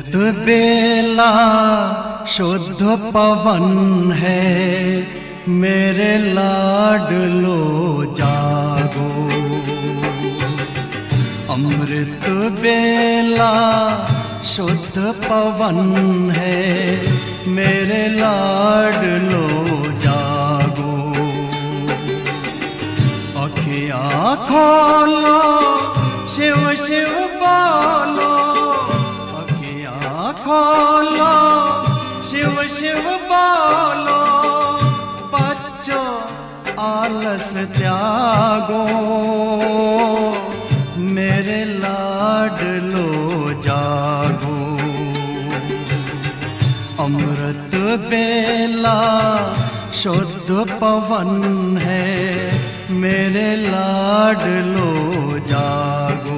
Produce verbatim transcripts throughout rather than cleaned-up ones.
अमृत बेला शुद्ध पवन है, मेरे लाडलो जागो। अमृत बेला शुद्ध पवन है, मेरे लाडलो जागो। अखियाँ खोलो शिव शिव बोलो, अखियाँ खोलो शिव शिव बोलो। बच्चों आलस त्यागो, मेरे लाडलो जागो। अमृत बेला शुद्ध पवन है, मेरे लाडलो जागो।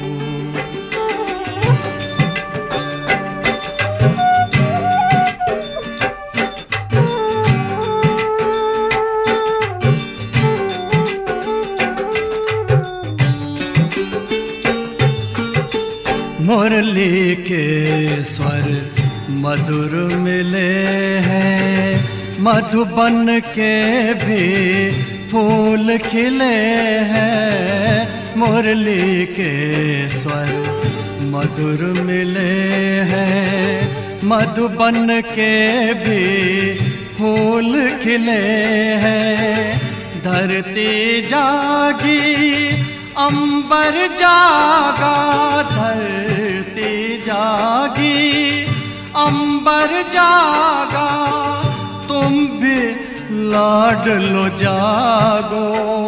मुरली के स्वर मधुर मिले हैं, मधुबन के भी फूल खिले हैं। मुरली के स्वर मधुर मिले हैं, मधुबन के भी फूल खिले हैं। धरती जागी अंबर जागा, धरती जागी अंबर जागा। तुम भी लाडलो जागो,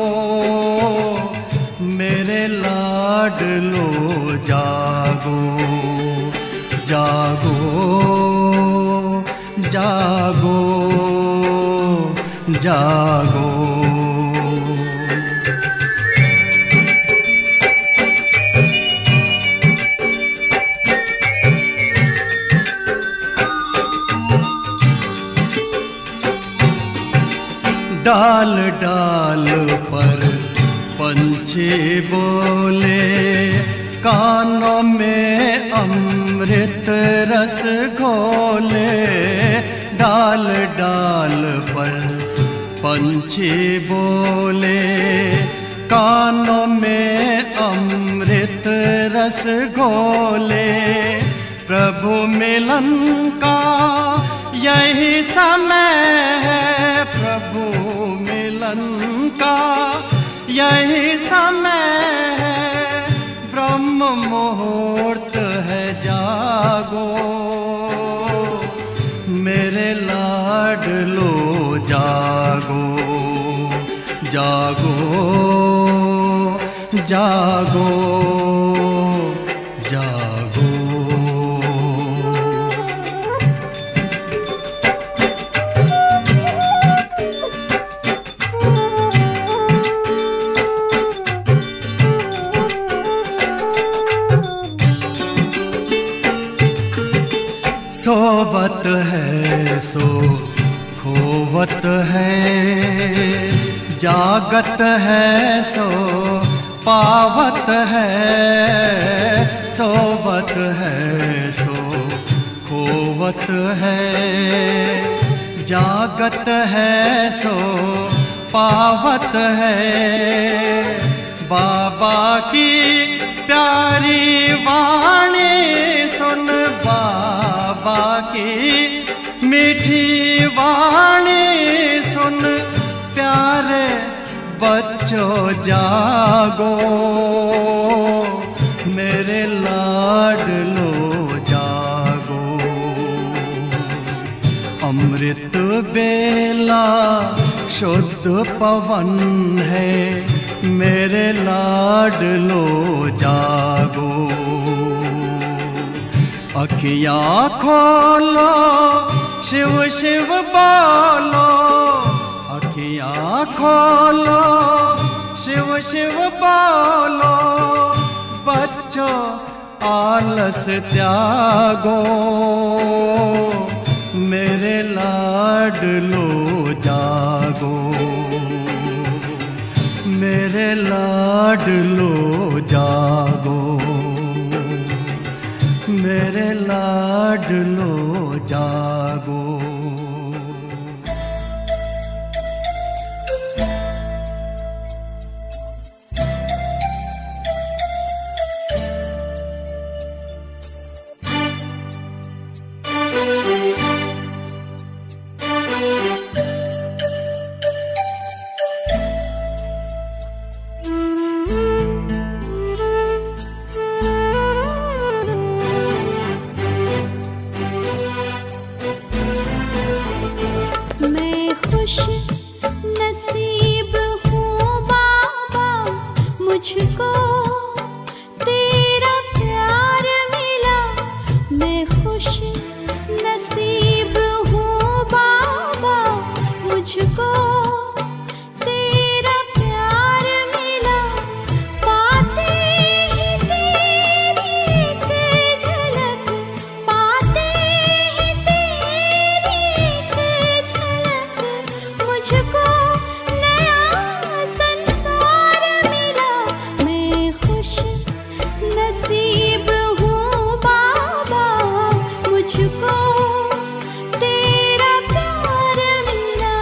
मेरे लाडलो जागो। जागो जागो जागो। डाल डाल पर पंछी बोले, कानों में अमृत रस घोले। डाल डाल पर पंछी बोले, कानों में अमृत रस घोले। प्रभु मिलन का यही समय है, प्रभु मिलन का यही समय है। ब्रह्म मुहूर्त है जागो, मेरे लाडलो जागो। जागो जागो जागो। सोवत है सो खोवत है, जागत है सो पावत है। सोवत है सो खोवत है, जागत है सो पावत है। बाबा की प्यारी वाणी सुन, बाबा की मीठी वाणी सुन। प्यारे बच्चों जागो, मेरे लाडलो जागो। अमृत बेला शुद्ध पवन है, मेरे लाडलो जागो। अखियाँ खोलो शिव शिव बोलो, अखियाँ खोलो शिव शिव बोलो। बच्चों आलस त्यागो, मेरे लाडलो जागो। मेरे लाडलो जागो, मेरे लाडलो जागो। मुझको तेरा प्यार मिला, मैं खुश नसीब हूँ बाबा। मुझको तेरा प्यार मिला, पाते ही तेरी एक झलक, पाते ही तेरी एक झलक, मुझको नसीब हूँ बाबा। मुझको तेरा प्यार मिला।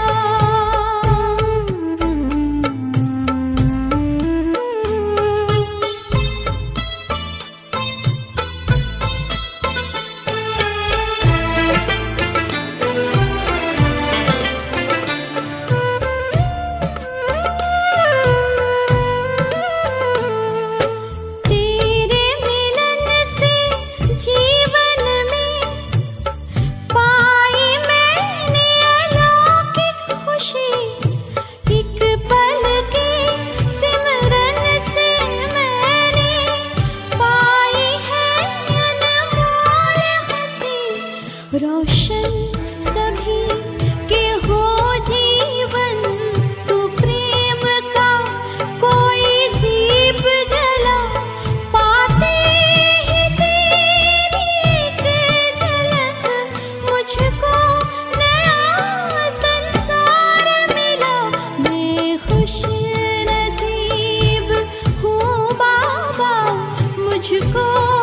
रोशन सभी के हो जीवन, तू प्रेम का कोई दीप जला, पाते ही तेरी एक झलक, मुझको नया संसार मिला। मैं खुश नसीब हूँ बाबा। मुझको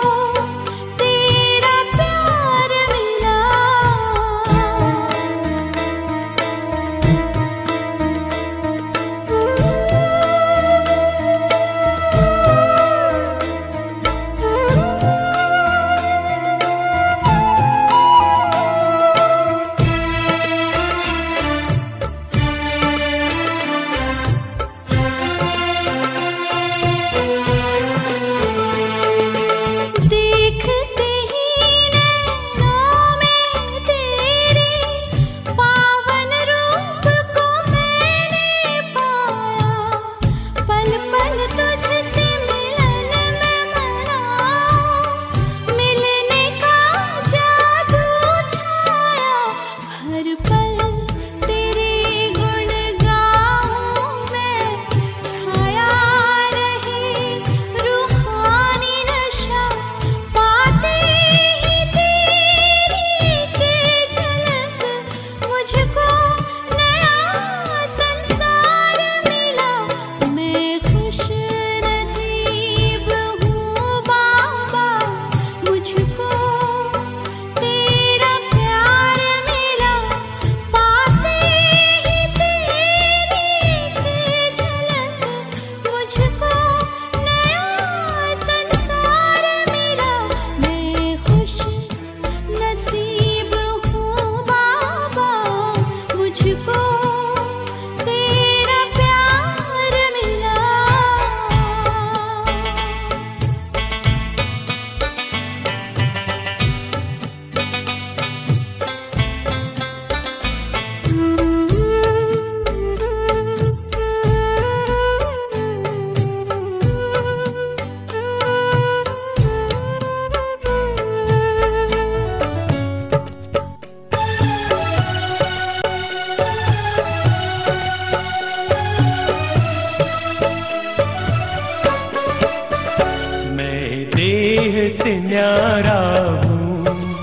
से न्यारा हूँ,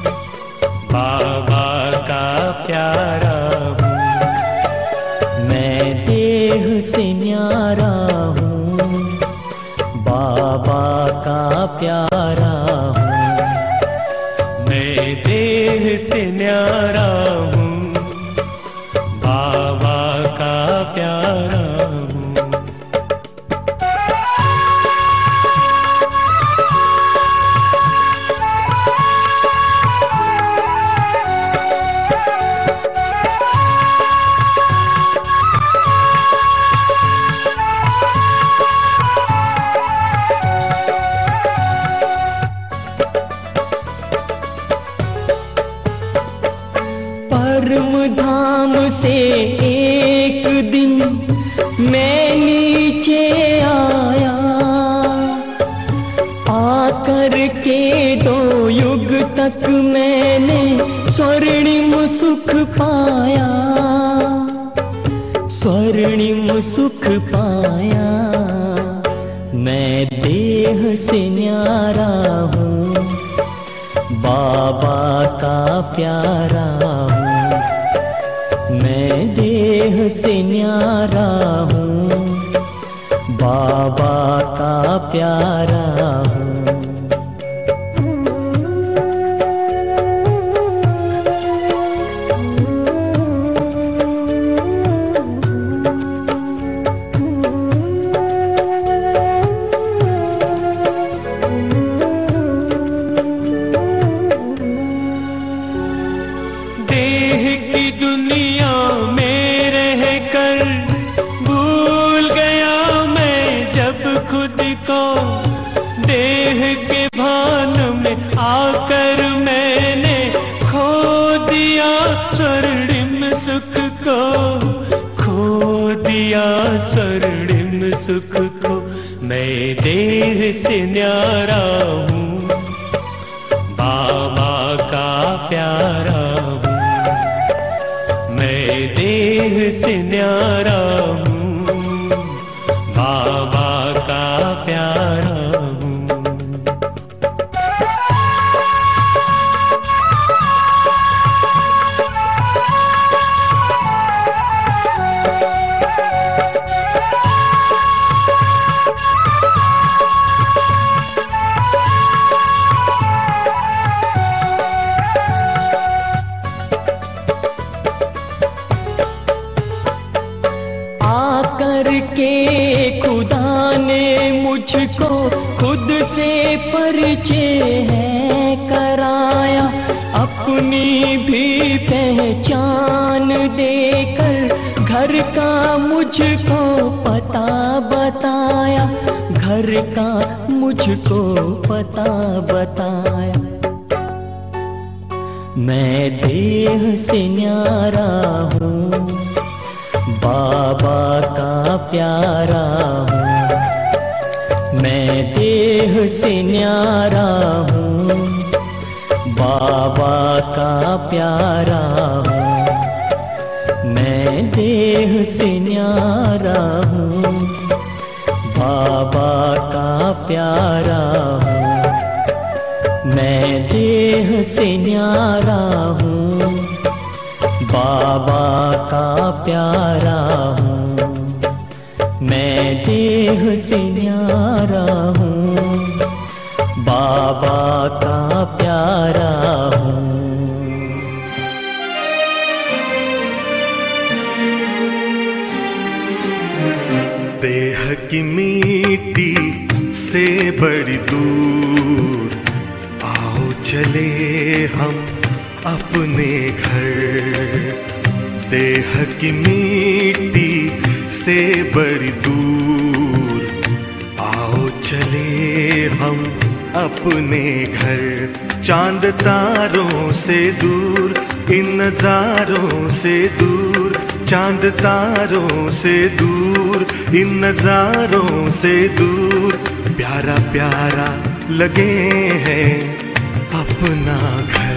बाबा का प्यारा हूँ। मैं देह से न्यारा हूँ, बाबा का प्यारा हूँ। मैं से न्यारा हूँ, बाबा का प्यारा हूँ। परम धाम से एक दिन मैं नीचे आया, आकर के दो युग तक मैंने स्वर्णिम सुख पाया, स्वर्णिम सुख पाया। मैं देह से न्यारा हूँ, बाबा का प्यारा हूँ। मैं देह से न्यारा हूँ, बाबा का प्यारा हूँ। देह की दुनिया में रहकर भूल गया मैं जब खुद को, देह के भान में आकर मैंने खो दिया स्वर्णिम सुख को, खो दिया स्वर्णिम सुख को। मैं देह से न्यारा हूँ, बाबा का प्यारा हूँ। मैं देह से न्यारा हूँ, बाबा का प्यारा हूँ। आकर के खुदा ने मुझको खुद से परिचय है कराया, अपनी भी पहचान देकर घर का मुझको पता बताया, घर का मुझको पता बताया। मैं देह से न्यारा हूँ, बाबा का प्यारा हूँ। मैं देह से न्यारा हूँ, बाबा का प्यारा हूँ। मैं देह से न्यारा हूँ, बाबा का प्यारा हूँ। मैं देह से न्यारा हूँ, बाबा का प्यारा हूँ। मैं देह से न्यारा हूँ, बाबा का प्यारा हूँ। देह की मिट्टी से बड़ी दूर, आओ चले हम अपने घर। देह की मिट्टी से बड़ी दूर, आओ चले हम अपने घर। चांद तारों से दूर, इन नजारों से दूर, चांद तारों से दूर, इन नजारों से दूर। प्यारा प्यारा लगे है अपना घर।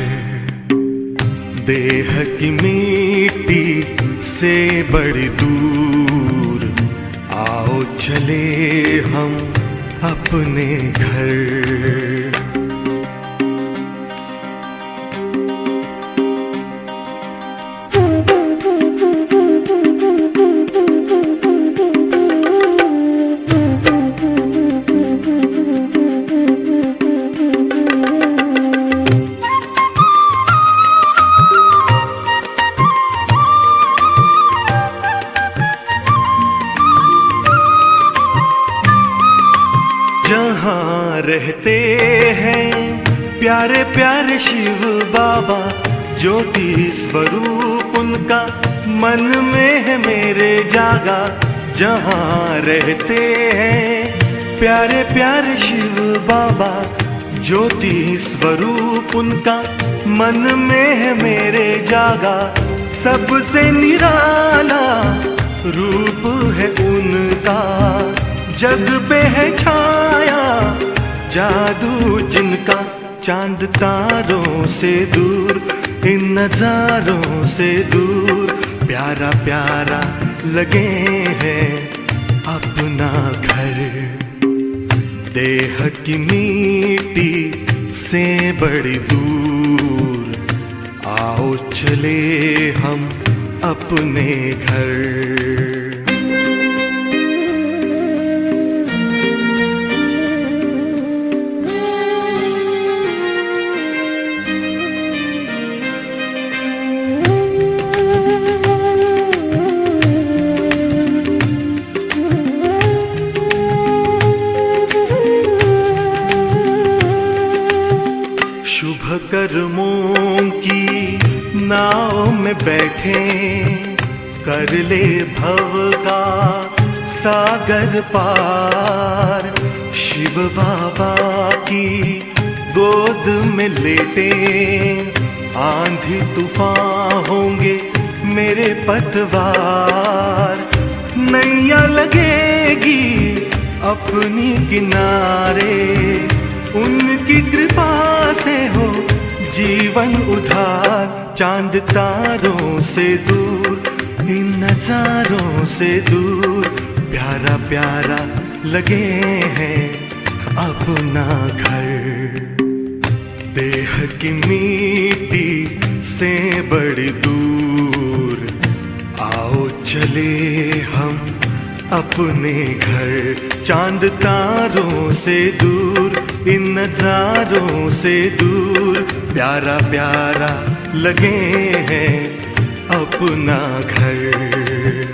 देह की मिट्टी से बड़ी दूर, आओ चले हम अपने घर। रहते हैं प्यारे प्यारे शिव बाबा, ज्योति स्वरूप उनका मन में है मेरे जागा। जहाँ रहते हैं प्यारे प्यारे शिव बाबा, ज्योति स्वरूप उनका मन में है मेरे जागा। सबसे निराला रूप है उनका, जग पे है छाया जादू जिनका। चांद तारों से दूर, इन नजारों से दूर, प्यारा प्यारा लगे हैं अपना घर। देह की मिट्टी से बड़ी दूर, आओ चले हम अपने घर। कर्मों की नाव में बैठे, कर ले भव का सागर पार। शिव बाबा की गोद में लेटे, आंधी तूफान होंगे मेरे पतवार। नैया लगेगी अपनी किनारे, उनकी कृपा से हो जीवन उधार। चांद तारों से दूर, इन नजारों से दूर, प्यारा प्यारा लगे हैं अपना घर। देह की मिट्टी से बड़ी दूर, आओ चले हम अपने घर। चांद तारों से दूर, इन नजारों से दूर, प्यारा प्यारा लगे हैं अपना घर।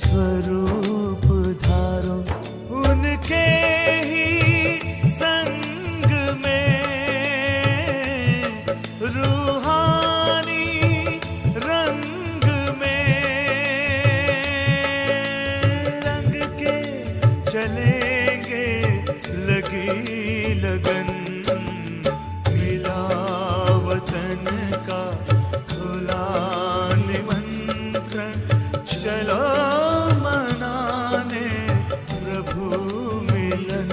स्वरूप धारो उनके ही संग में रूहानी रंग में रंग के चलेंगे लगी लगन मिला वतन का खुला निमंत्रण चलो मनाने प्रभु मिलन।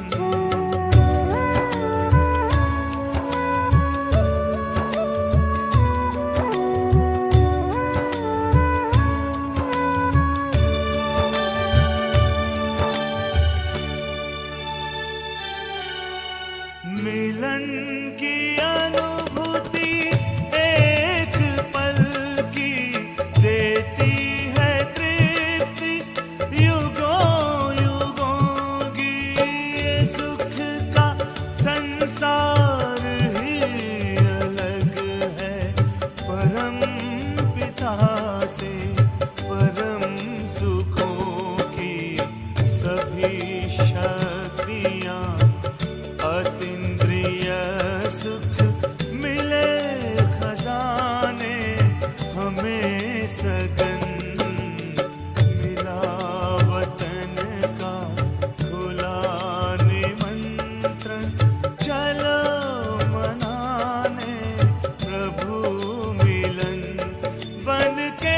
मिलन की अनुभूति एक पल की देती है तृप्ति युगों युगों की। ये सुख का संसार ही अलग है परम पिता से परम सुखों की। सभी शक्तियाँ अतीन्द्रिय सुख मिले खजाने हमें सगन मिला वतन का खुला निमंत्रण चलो मनाने प्रभु मिलन। बन के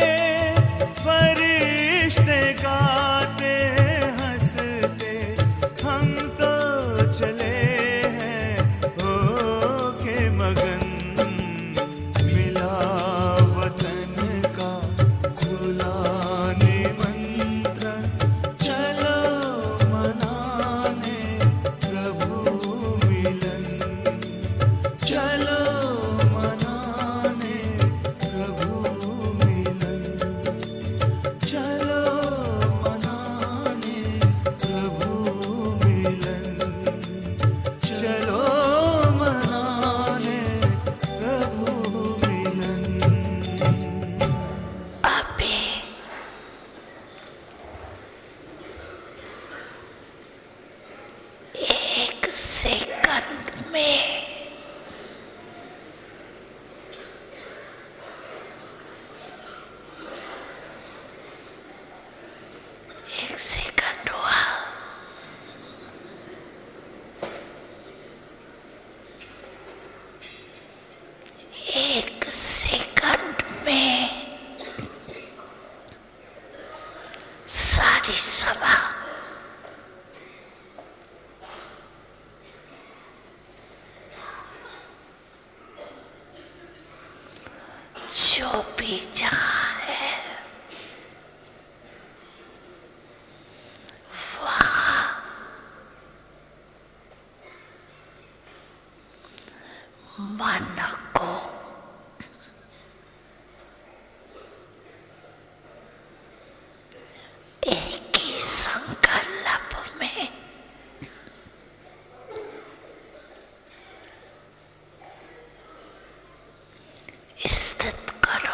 फरिश्ते गाते हंसते हम तो चले हैं हो के मगन मिला वतन का खुला निमंत्रण चलो मनाने प्रभु मिलन। चलो मनाने प्रभु मिलन। चलो मनाने प्रभु मिलन। चलो मनाने प्रभु मिलन। अभी एक सेकंड में एक सेकंड हुआ। एक सेकंड में सारी सभा जो भी जहाँ है वहाँ मन को एक ही संकल्प में स्थित करो।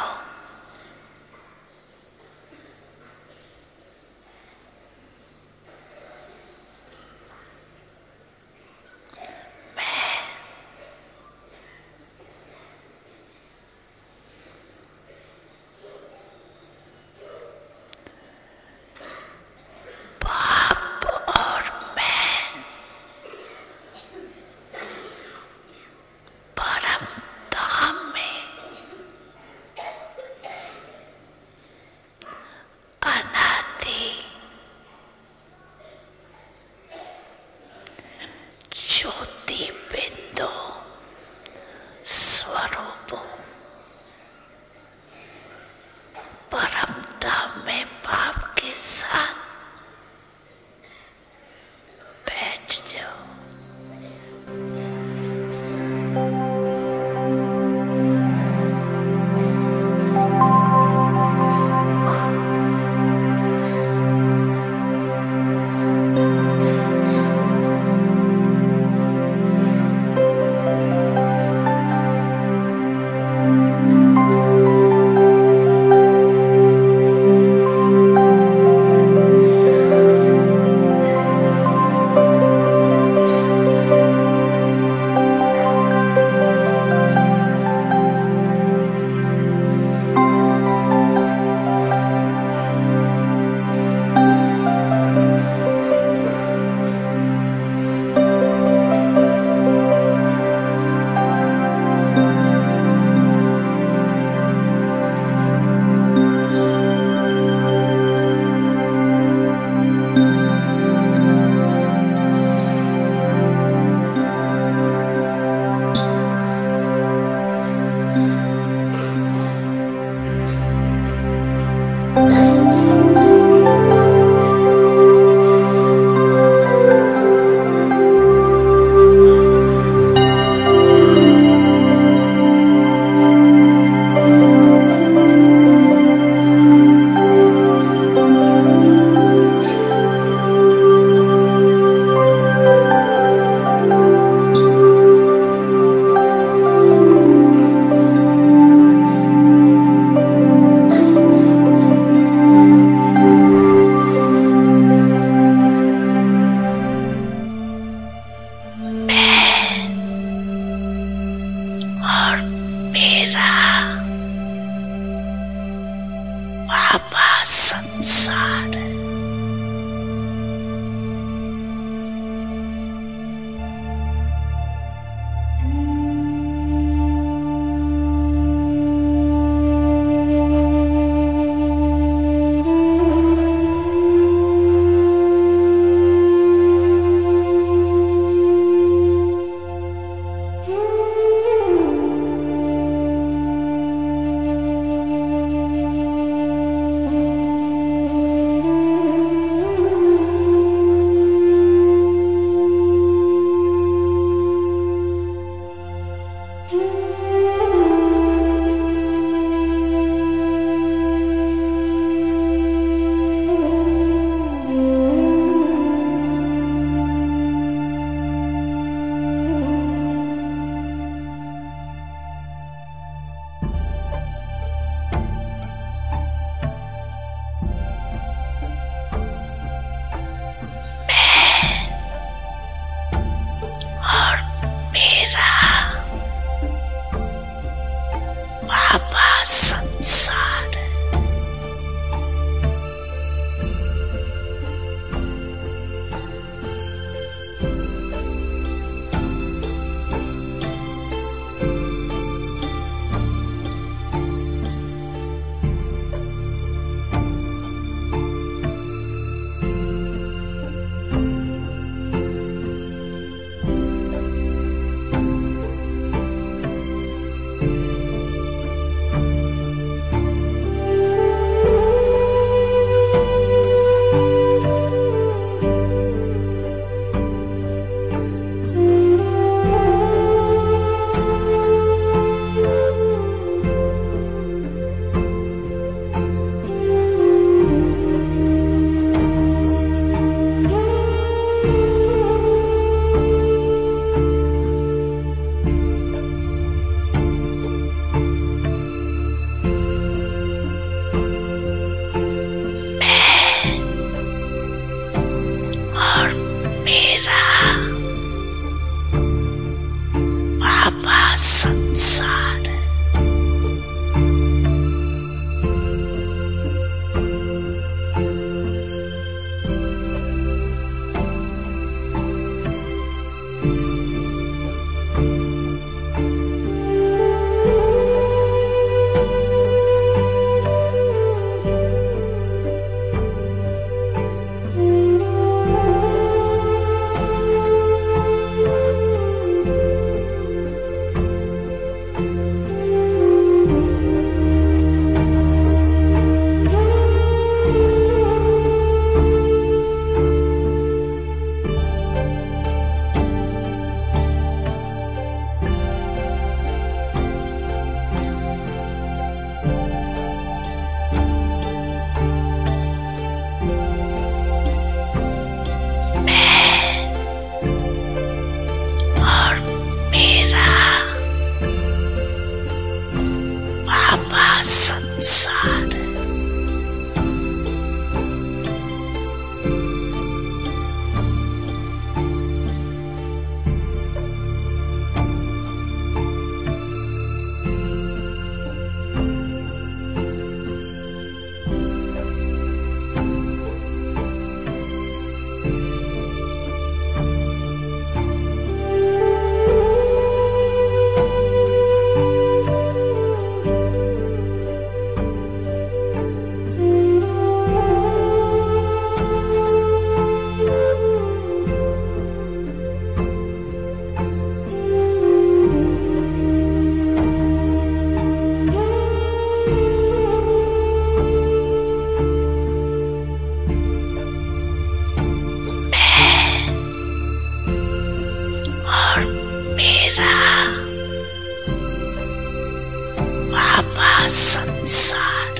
संसार।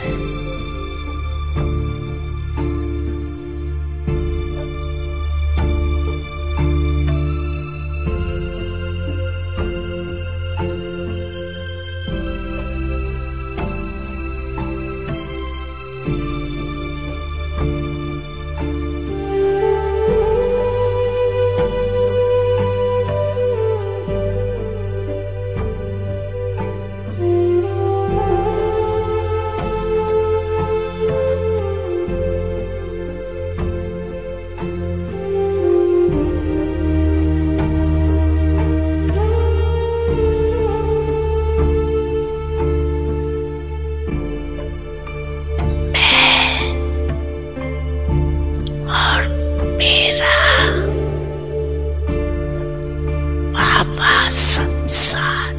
संसार।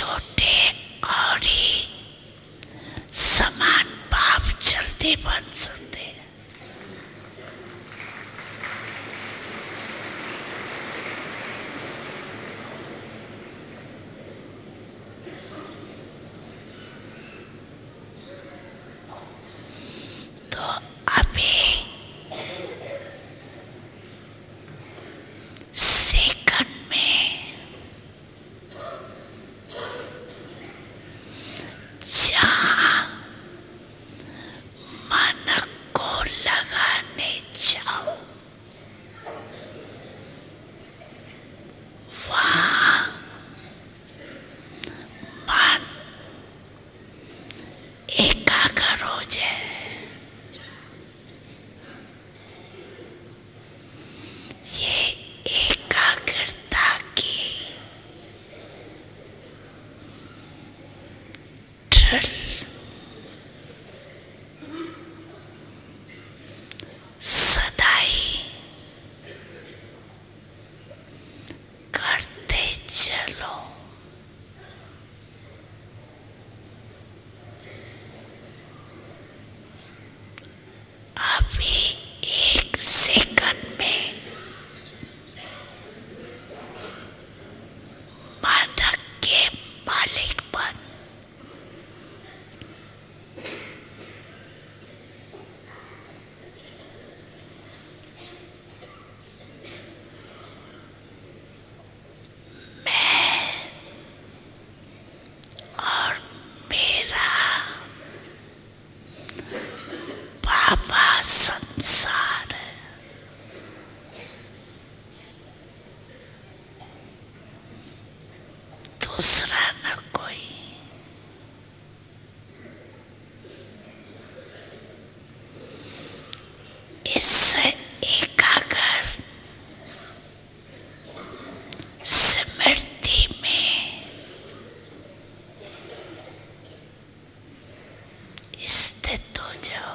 छोटे और ही समान पाप जल्दी बन सकते हैं। तो अभी सेकंड में जहाँ मन को लगाने जाओ वहाँ मन एकाग्र हो जाए। ये एकाग्रता की ड्रिल सदाई करते चलो। अभी एक सेकंड में मन के मालिक बन। मैं और मेरा बाबा संसार है। दूसरा न कोई। इससे एकाग्र स्मृति में स्थित हो जाओ।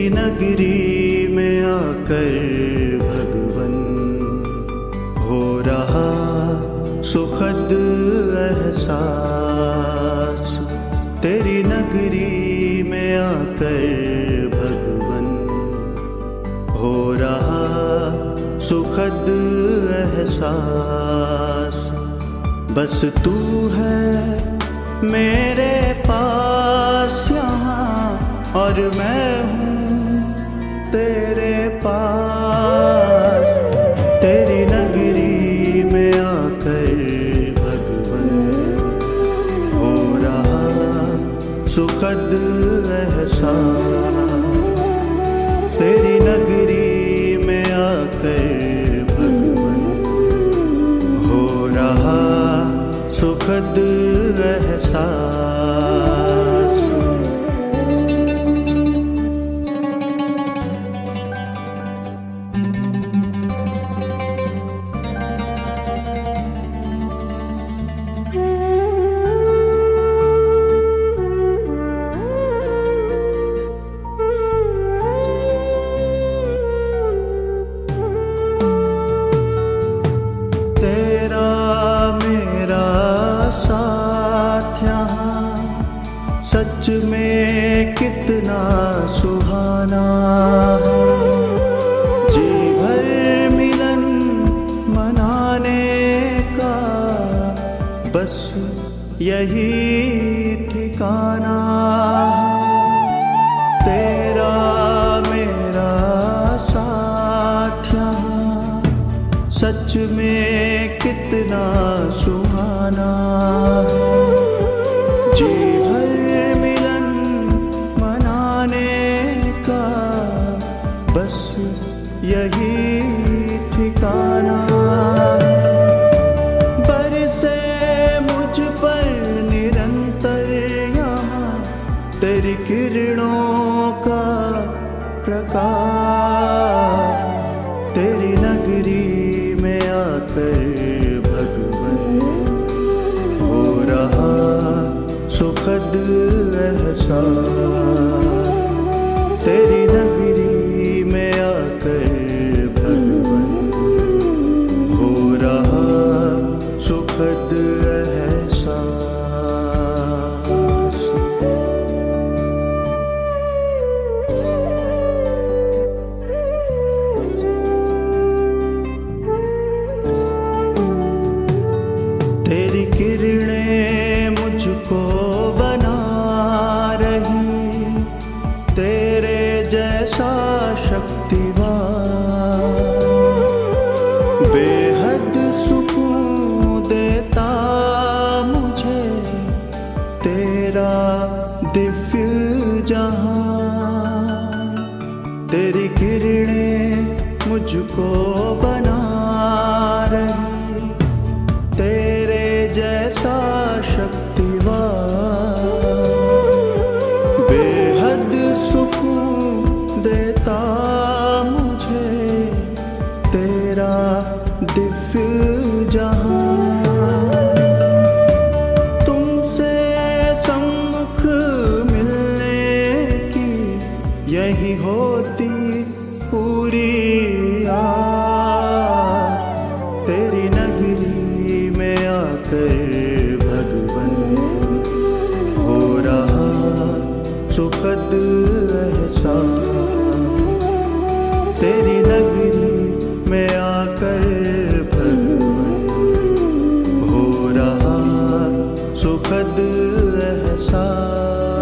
नगरी में आकर भगवन हो रहा सुखद एहसास। तेरी नगरी में आकर भगवन हो रहा सुखद एहसास। बस तू है मेरे पास यहाँ और मैं हूँ तेरे पास। तेरी नगरी में आकर भगवन हो रहा सुखद एहसास। तेरी नगरी में आकर भगवन हो रहा सुखद एहसास। सच में कितना सुहाना है, जी भर मिलन मनाने का बस यही ठिकाना है। तेरा मेरा साथ यहाँ सच में कितना सुहाना है, जी भर मिलन मनाने का बस यही ठिकाना है। बरसे मुझ पर निरंतर यहाँ तेरी किरणों का प्रकाश। तेरी नगरी में आकर भगवन हो रहा सुखद एहसास। तेरी नगरी में आकर भगवन हो रहा सुखद एहसास। तेरी किरणें मुझको बना रही, तेरे जैसा शक्तिवान बेहद सुकून देता मुझे तेरा दिव्य जहां। तेरी किरणें मुझको बना रही, तेरे जैसा शक्तिवान बेहद सुकून देता मुझे तेरा दिव्य जहां। तुमसे सम्मुख मिलने की यही होती पूरी आस। तेरी नगरी में आकर भगवन हो रहा सुखद एहसास। तेरी नगरी में आकर भगवन हो रहा सुखद एहसास।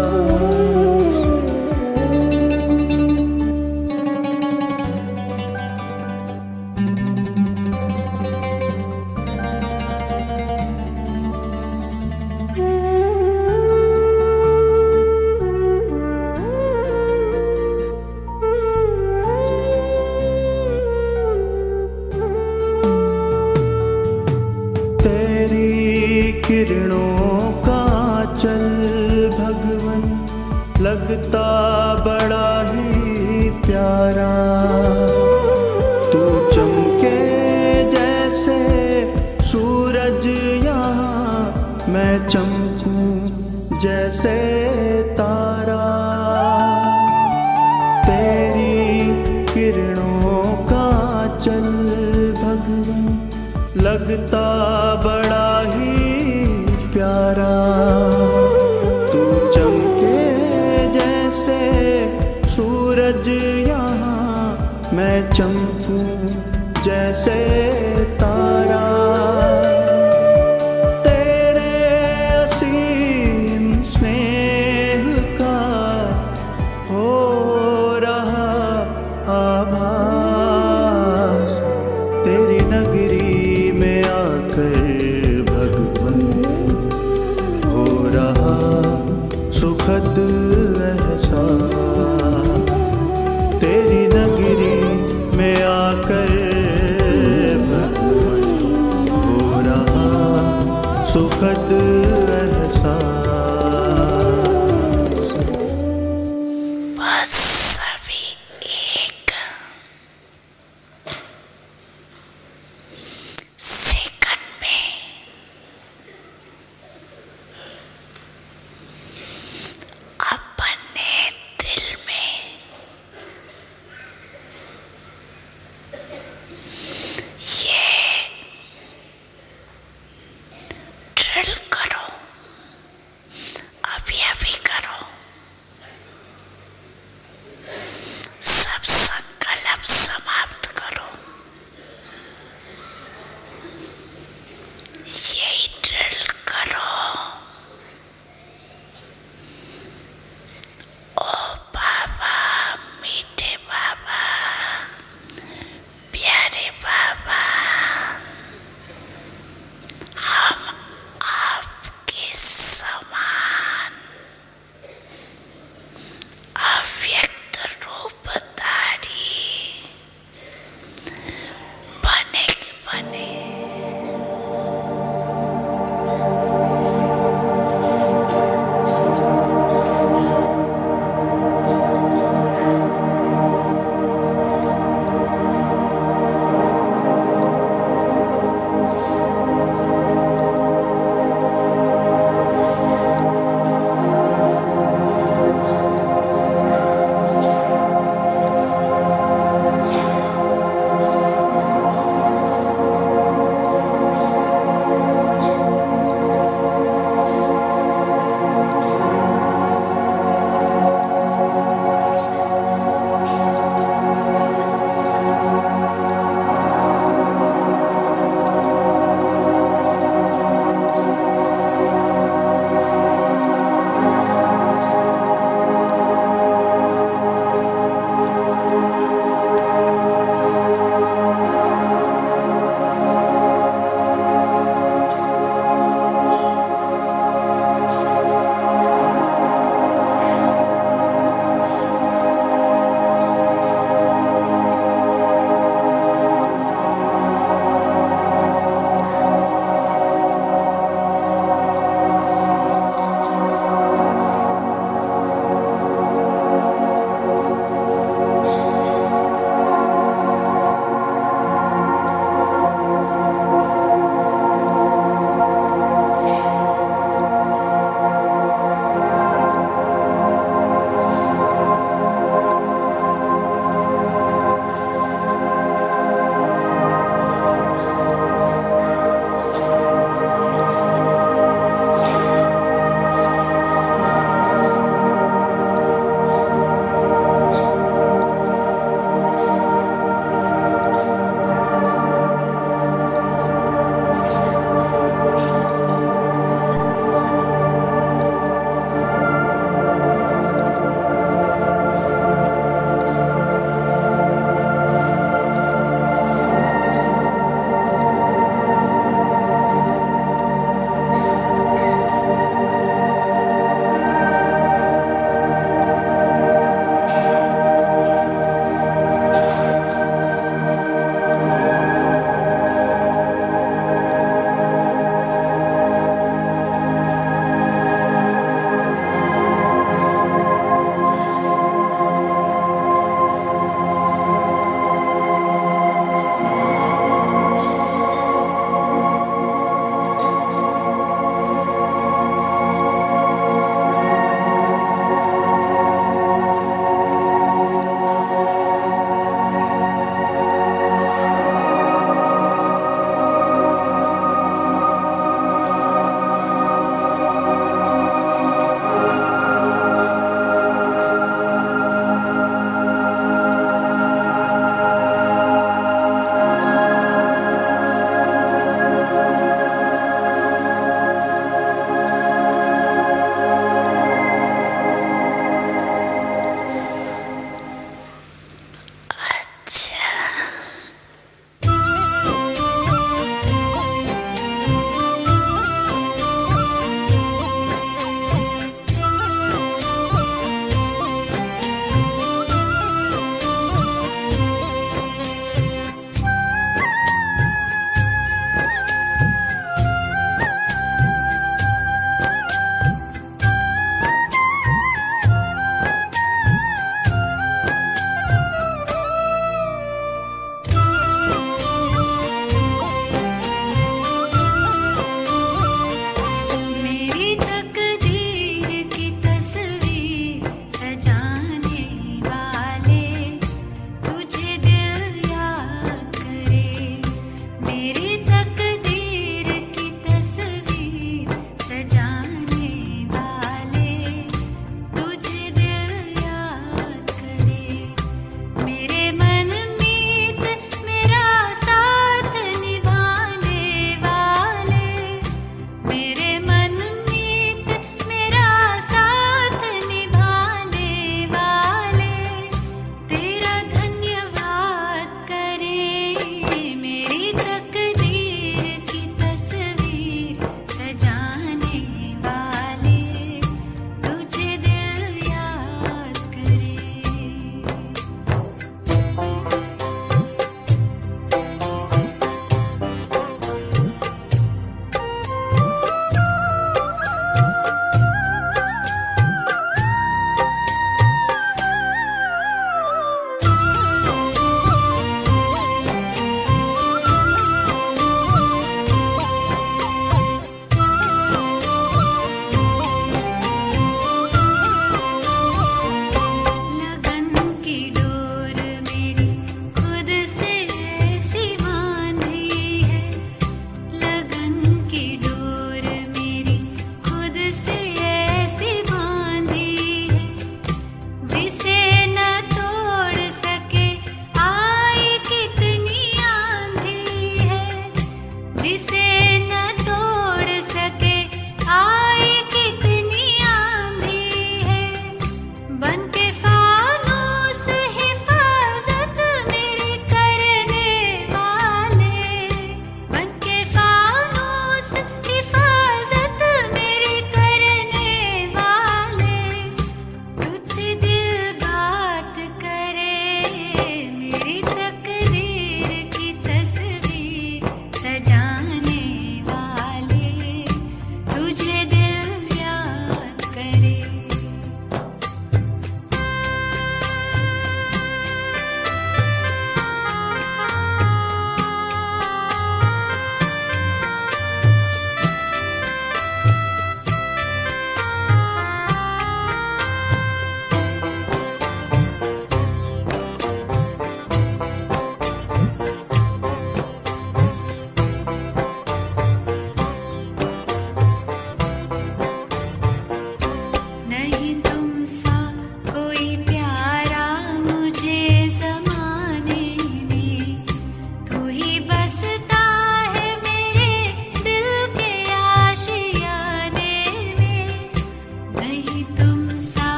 तेरी किरणों का चल भगवन लगता बड़ा ही प्यारा। तू चमके जैसे सूरज यहाँ, मैं चमकूं जैसे तारा। तेरे चल भगवन लगता बड़ा ही प्यारा। तू चमके जैसे सूरज यहाँ, मैं चमकूं जैसे तारा। तेरे असीम स्नेह का हो रहा आभास, तेरी नगरी में आकर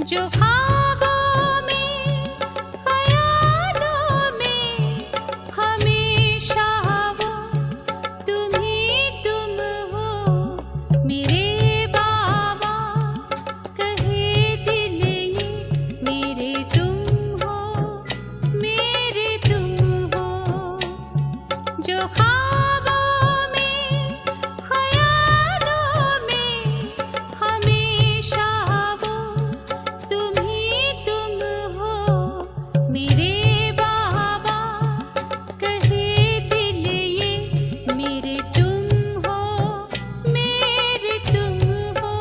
जो ख्वाबों में ख्यालों में हमेशा वो तुम ही तुम हो मेरे बाबा, कहे दिल ये मेरे तुम हो, मेरे तुम हो। जो ख्वाबों में ख्यालों में हमेशा वो तुम ही तुम हो मेरे बाबा, कहे दिल ये मेरे तुम हो, मेरे तुम हो।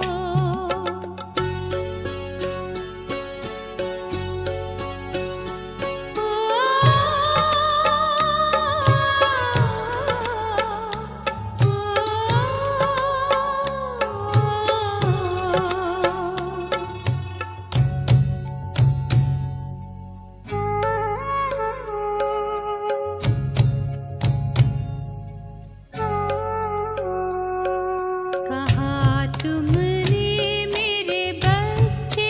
कहा तुमने मेरे बच्चे,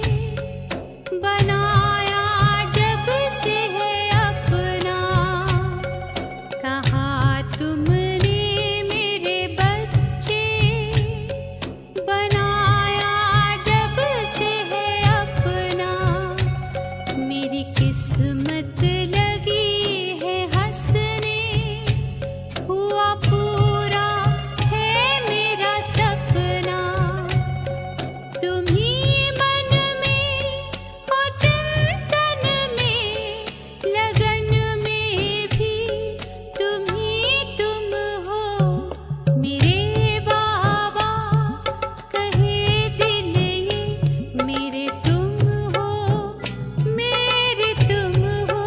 बनाया जब से है अपना। कहा तुमने मेरे बच्चे, बनाया जब से है अपना। मेरी किस्मत लगी है हंसने, हुआ पूरा है मेरा सपना। तुम ही मन में हो, चिंतन में, लगन में भी तुम ही तुम हो मेरे बाबा, कहे दिल ये मेरे तुम हो, मेरे तुम हो।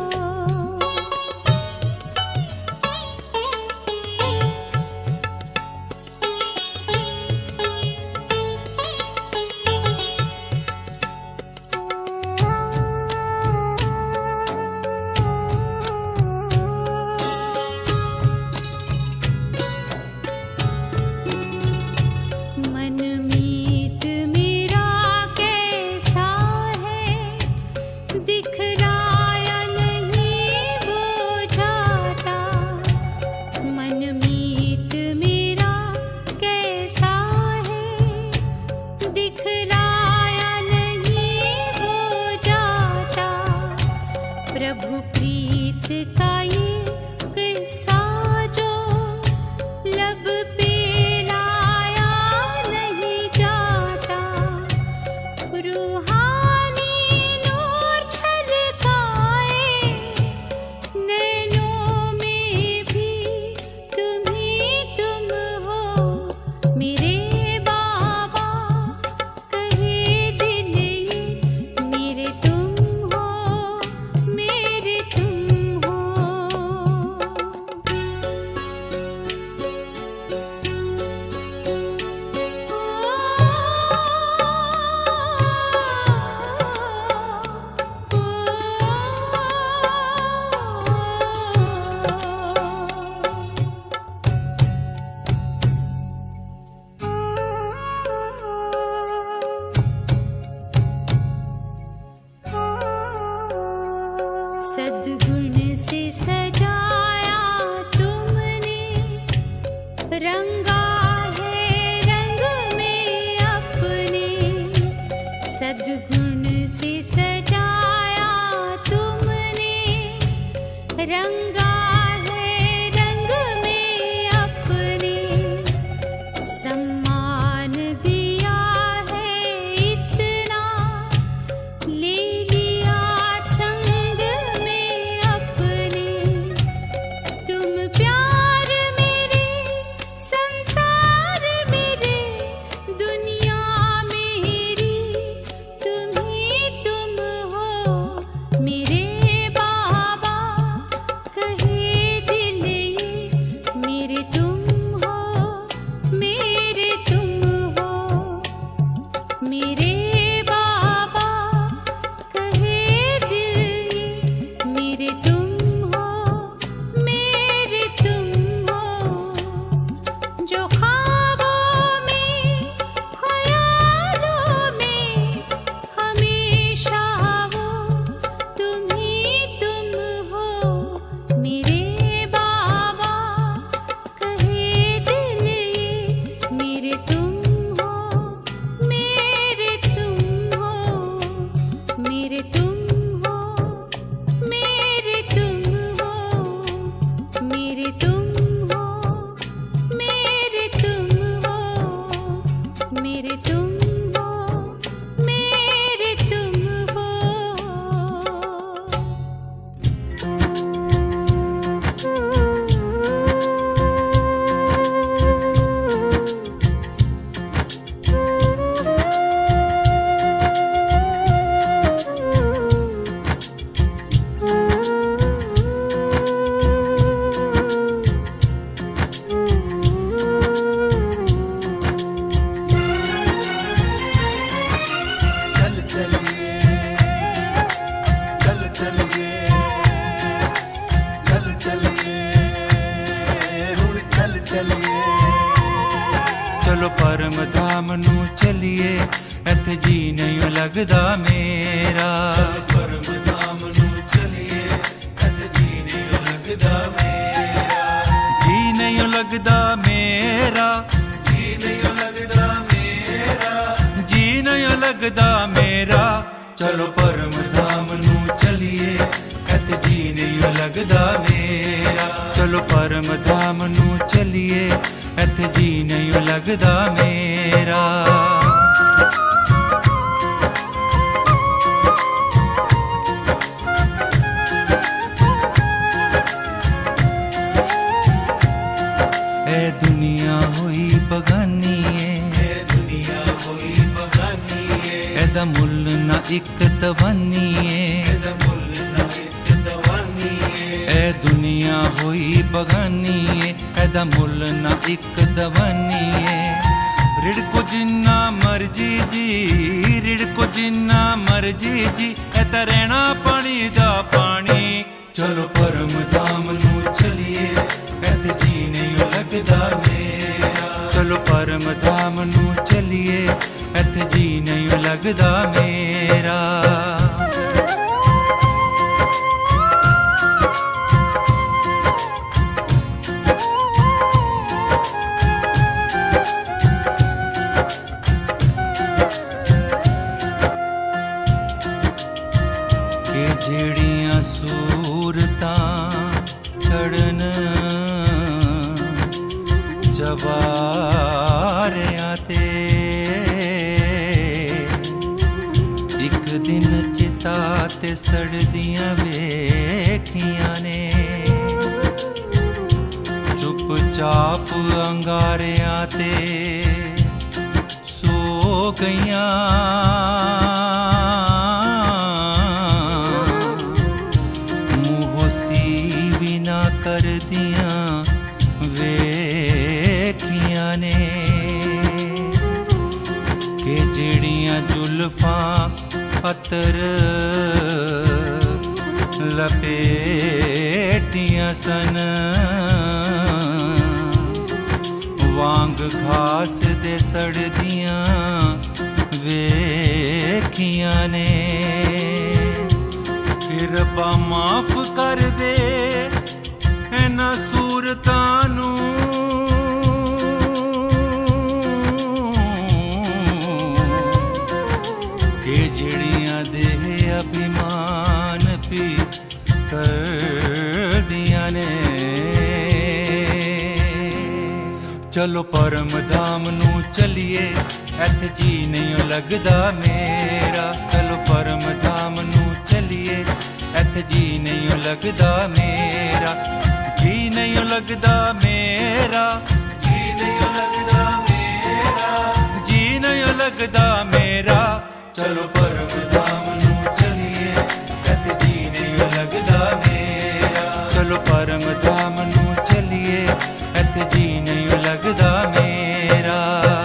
मनमीत मेरा कैसा है, दिखलाया नहीं वो जाता। मनमीत मेरा कैसा है, दिखलाया नहीं वो जाता। प्रभु प्रीत का ये किस्सा जो लब पे लाया नहीं जाता। रूहानी नूर छलकाए, नैनों में भी तुम ही तुम हो मेरे बाबा, कहे मेरे तुम हो, मेरे तुम हो। चलो परम धाम नू चलिए, इत्थे जी नहीं लगदा मेरा। परम धाम नू चलिए, इत्थे जी नहीं लगदा मेरा। जी नहीं लगदा मेरा, जी नहीं लगदा मेरा, जी नहीं लगदा मेरा। चलो परम धाम नू चलिए, इत्थे जी नहीं लगदा मेरा। चलो परम धाम नू चलिए, इत्थे जी नहीं लगदा मेरा। ए दुनिया होई बगानी है, ए दुनिया होई बगानी है। एदा मुल ना इक दवानी है, एदा मुल ना इक दवानी है। ए दुनिया होई बगानी है, एदा मुल ना इक दवानी है। रिड़को जिन्ना मर्जी जी, रिड़को जिन्ना मर्जी जी, एदा रहना पानी दा पानी। चलो परम धाम नू चलिए, इत्थे जी नहीं लगदा मेरा। चलो परम धाम नू चलिए, इत्थे जी नहीं लगदा मेरा। के जेड़ियां सूरतां चढ़न जवारियां ते, इक दिन चिता ते सड़दियां वेखियां ने। चुप चाप अंगारियां ते सो गईयां। कर दिया वेखियां ने। के जेड़ियां जुल्फां पत्तर लपेटियां सन, वांग घास दे सड़दियां वेखियां ने। कि रब्बा माफ कर दे ना सूरतां नू, के जड़ियां दे अभिमान पी कर दिया ने। चलो परम धाम नू चलिए, इत्थे जी नहीं लगदा मेरा। चलो परम धाम नू चलिए, इत्थे जी नहीं लगदा मेरा। जी नहीं लगदा मेरा, जी नहीं लगदा मेरा, जी नहीं लगदा मेरा। चलो परम धाम नू चलिए, इत्थे जी नहीं लगदा मेरा। चलो परम धाम नू चलिए, इत्थे जी नहीं लगदा मेरा।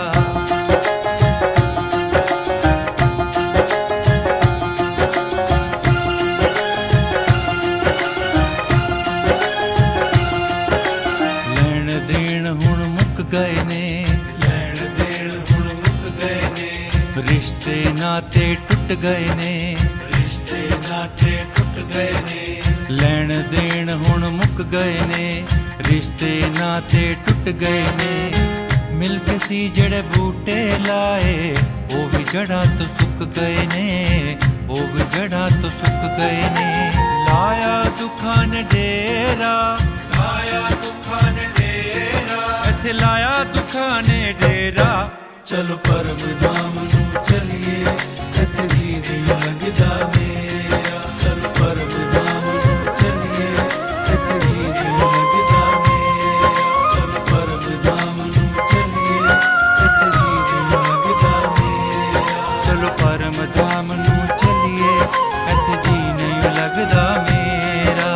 गए ने लैण देण हुण मुक गए ने, रिश्ते नाते टुट गए ने, रिश्ते नाते टुट गए ने। लैण देण हुण मुक गए ने, रिश्ते नाते टुट गए ने। मिलके सी जेड़े बूटे लाए, वो भी जड़ा तो सुक गए ने, वो भी जड़ा तो सुक गए ने। लाया दुखां ने डेरा, लाया दुखां ने डेरा, इत्थे लाया दुखां ने डेरा। चलो परम धाम नू चलिए इत्थे जी दिल लगदा मेरा चलो परम धाम नू चलिए इत्थे जी दिल लगदा मेरा चलो परम धाम नू चलिए इत्थे जी दिल लगदा मेरा चलो परम धाम नू चलिए इत्थे जी नहीं लगदा मेरा।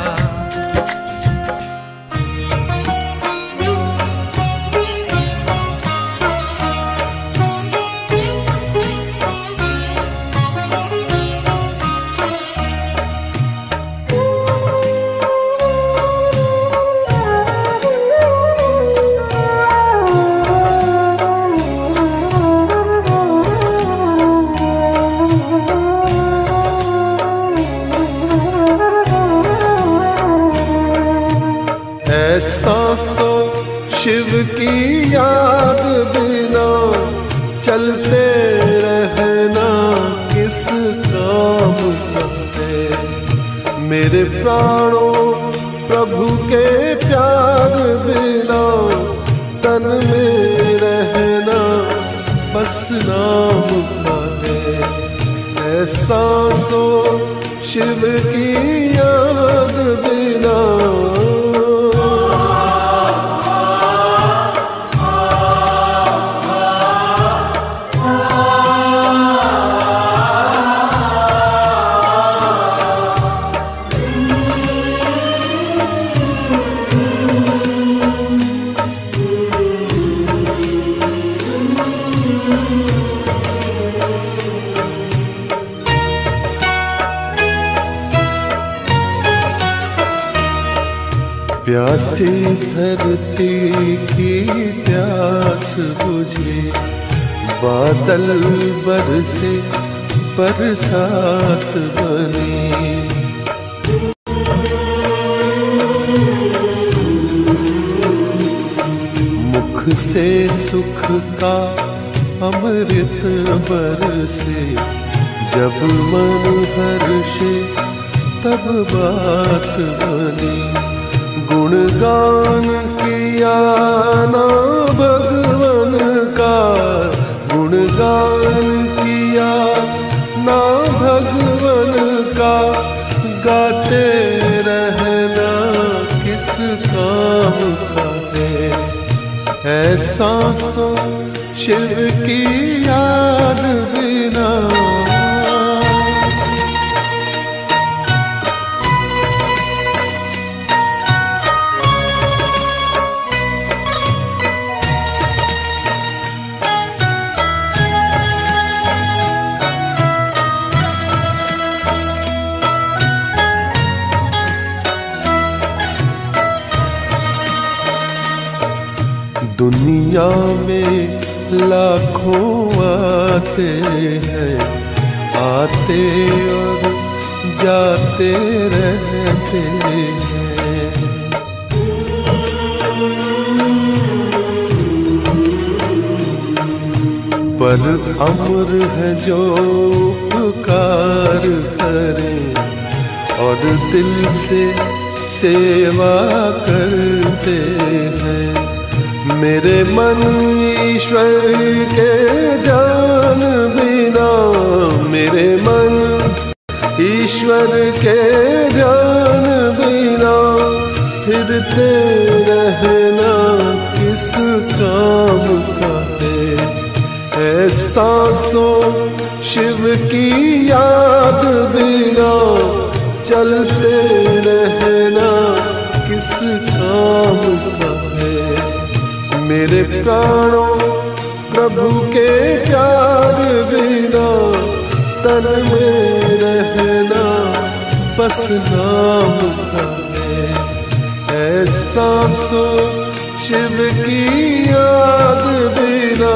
सांसों शिव की याद बिना चलते रहना किस काम का है। मेरे प्राणों प्रभु के प्यार बिना तन में रहना बस नाम का है। सांसों शिव की याद बिना प्यासी धरती की प्यास बुझे बादल बरसे बरसात बनी। मुख से सुख का अमृत बरसे जब मन हर्षे तब बात बनी। गुणगान किया ना भगवन का गुणगान किया ना भगवन का गाते रहना किस काम का है। ऐसा सो शिव की याद बिना दुनिया में लाखों आते हैं आते और जाते रहते हैं। पर अमर है जो उपकार करें और दिल से सेवा करते हैं। मेरे मन ईश्वर के जान बिना मेरे मन ईश्वर के जान बिना फिरते रहना किस काम का है। सांसों शिव की याद बिना चलते रहना किस काम का है। मेरे प्राणों प्रभु के प्यार बिना तन में रहना बस नाम का है। ऐसा सो शिव की याद बिना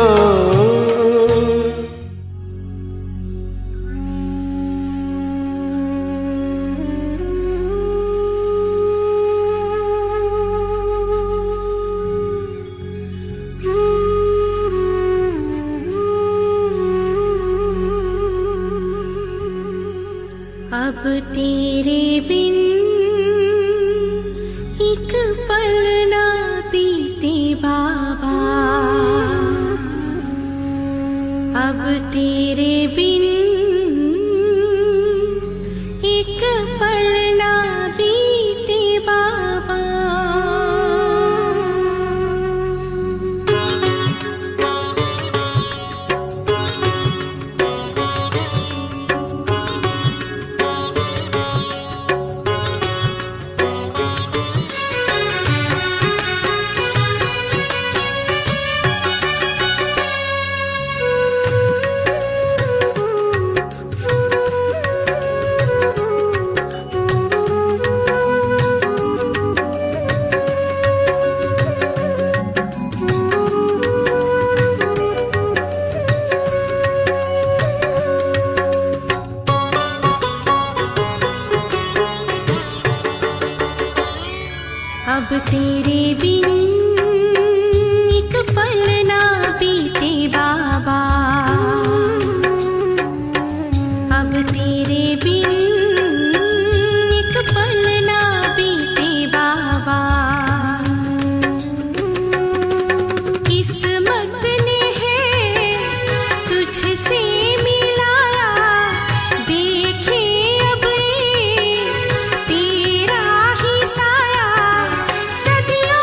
अब तेरे बिन एक पल ना बीते बाबा। अब तेरे बिन एक पल ना बीते बाबा। अब तेरे बिन एक पल ना बीते बाबा। अब तेरे बिन एक पल ना बीते बाबा। किस्मत ने है तुझसे मिलाया, देखे अब ये तेरा ही साया। सदियों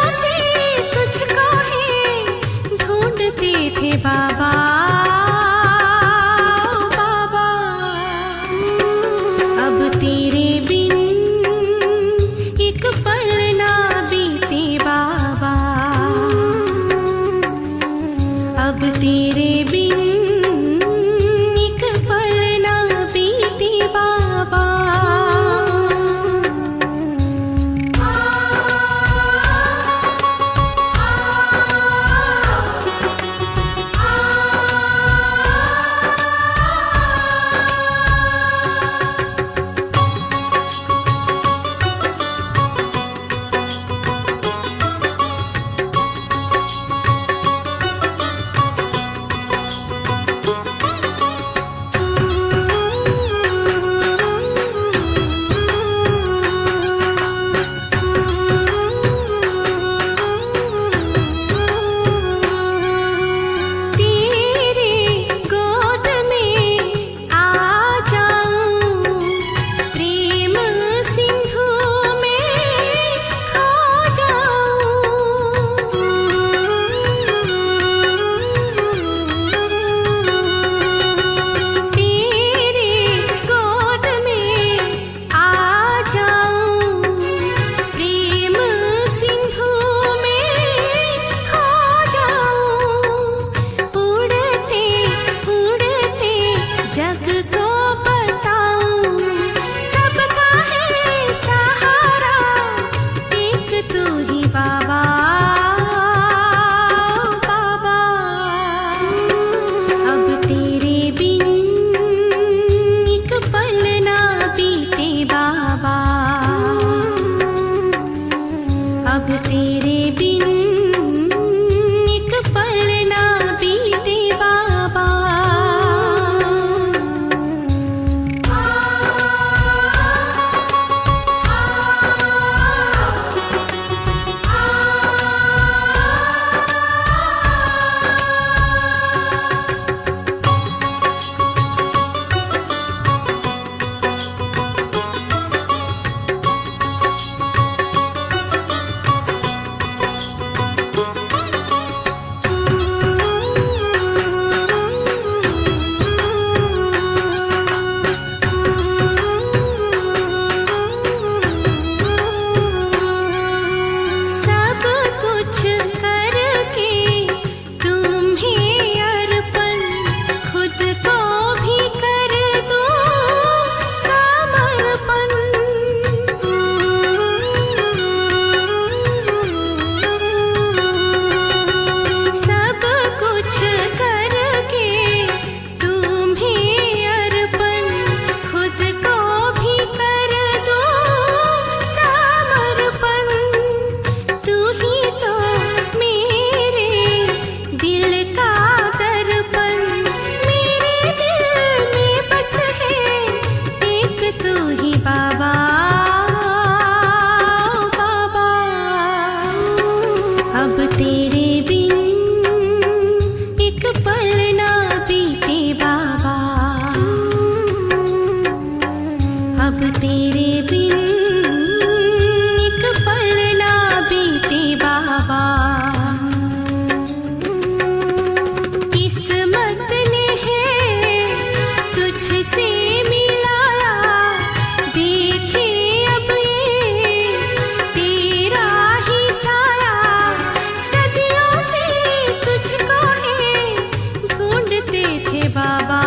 से मिलाया, देखे अब ये तेरा ही साया, सदियों से तुझको है ढूंढते थे बाबा।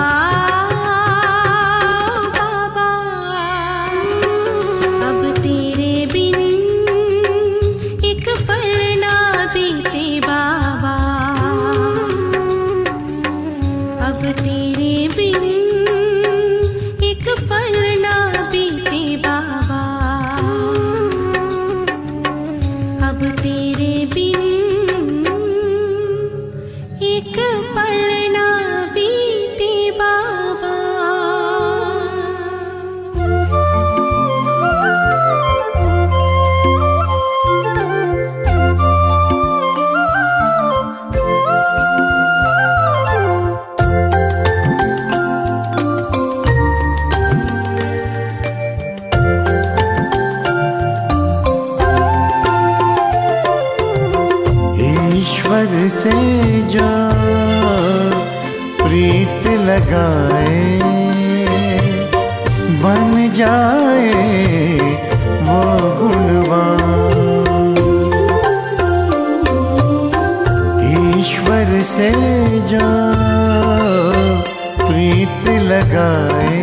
बाबा अब तेरे बिन एक पल ना बीते बाबा, अब तेरे बिन एक पल ना बीते बाबा, अब तेरे बिन एक पल ना बीते बाबा। ईश्वर से जो प्रीत लगाए, बन जाए वो गुणवान। ईश्वर से जो प्रीत लगाए,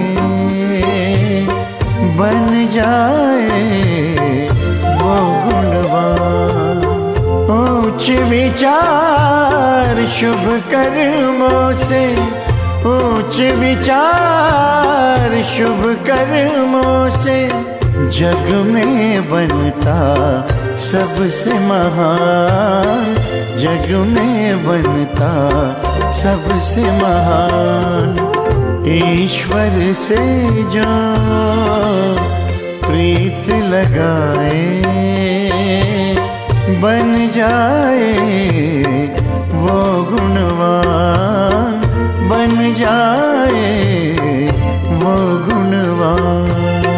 बन जाए वो गुणवान। उच्च विचार शुभ कर्मों से, उच्च विचार शुभ कर्मों से, जग में बनता सबसे महान, जग में बनता सबसे महान। ईश्वर से जो प्रीत लगाए, बन जाए वो गुणवान, बन जाए वो गुणवान।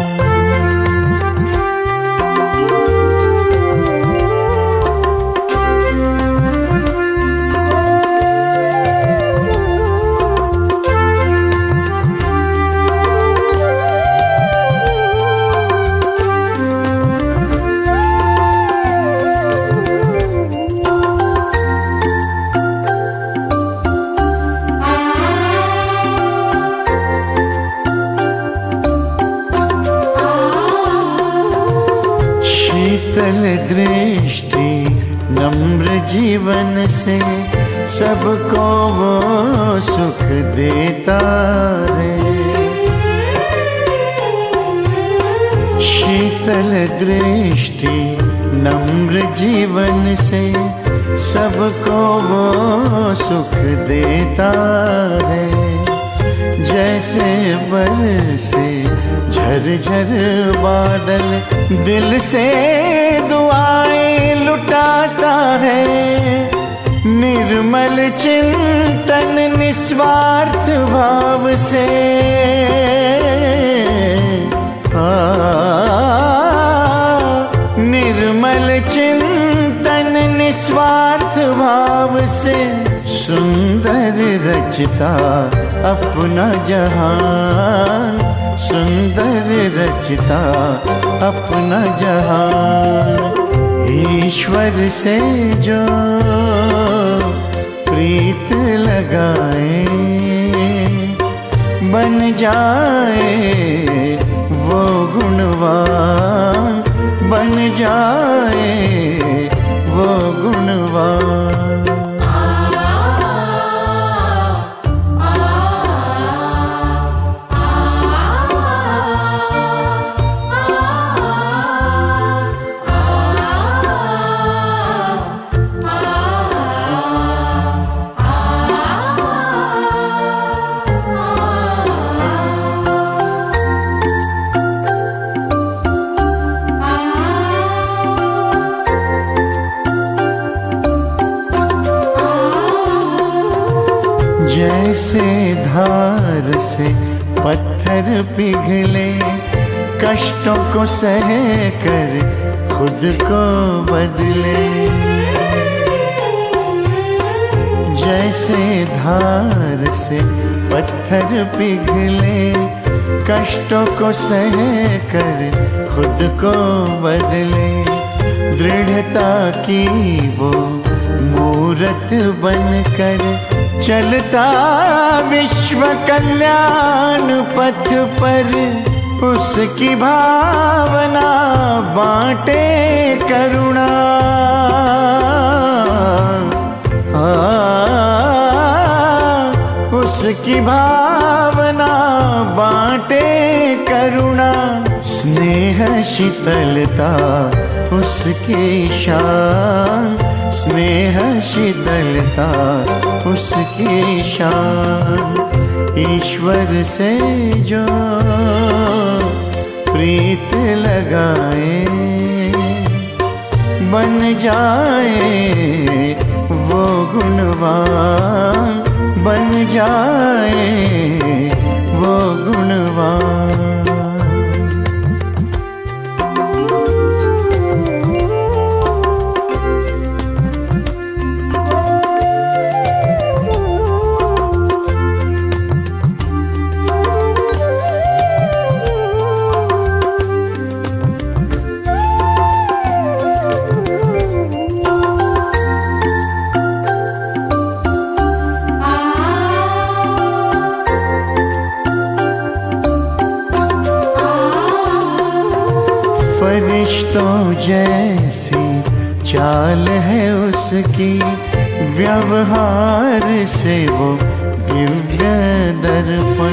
शीतल दृष्टि नम्र जीवन से, सबको वो सुख देता है। शीतल दृष्टि नम्र जीवन से, सबको वो सुख देता है। जैसे बरसे झरझर बादल, दिल से दुआएं लुटाता है। निर्मल चिंतन निस्वार्थ भाव से, आ, निर्मल चिंतन निस्वार्थ भाव से, सुंदर रचता अपना जहान, सुंदर रचता अपना जहान। ईश्वर से जो प्रीत लगाए, बन जाए वो गुणवान, बन जाए वो गुणवान। जैसे धार से पत्थर पिघले, कष्टों को सह कर खुद को बदले। जैसे धार से पत्थर पिघले, कष्टों को सह कर खुद को बदले, दृढ़ता की वो मूरत बनकर चलता विश्व कल्याण पथ पर, उसकी भावना बांटे करुणा। आ, उसकी भावना बांटे करुणा, स्नेह शीतलता उसकी शान, स्नेह शीतलता उसकी शान। ईश्वर से जो प्रीत लगाए, बन जाए वो गुणवान, बन जाए वो गुणवान। फरिश्तों जैसी चाल है उसकी, व्यवहार से वो दिव्य दर्पण।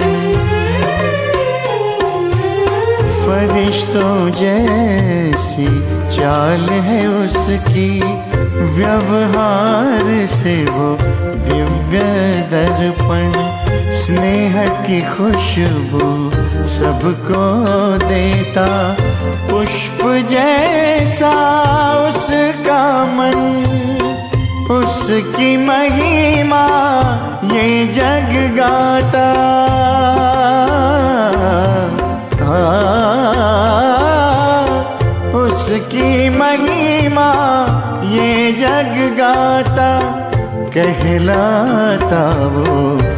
फरिश्तों जैसी चाल है उसकी, व्यवहार से वो दिव्य दर्पण। स्नेह की खुशबू सबको देता, पुष्प जैसा उसका मन। उसकी महिमा ये जग गाता, उसकी महिमा ये जग गाता। कहलाता वो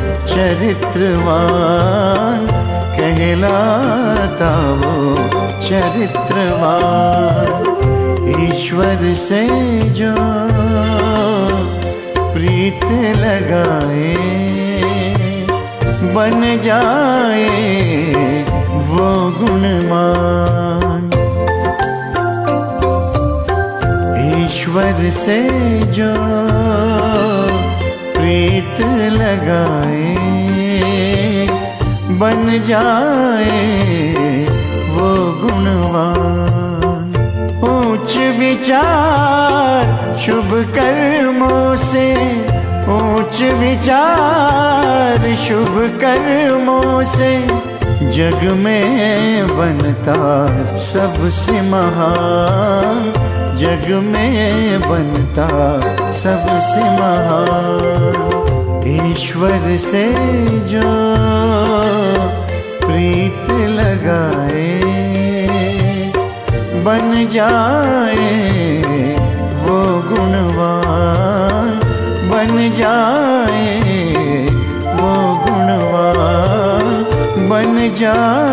चरित्रवान, कहलाता वो चरित्रवान। ईश्वर से जो प्रीत लगाए, बन जाए वो गुणवान। ईश्वर से जो प्रीत लगाए, बन जाए वो गुणवान। ऊंच विचार शुभ कर्मों से, ऊंच विचार शुभ कर्मों से, जग में बनता सबसे महान, जग में बनता सबसे महान। ईश्वर से जो प्रीत लगाए, बन जाए वो गुणवान, बन जाए वो गुणवान, बन जाए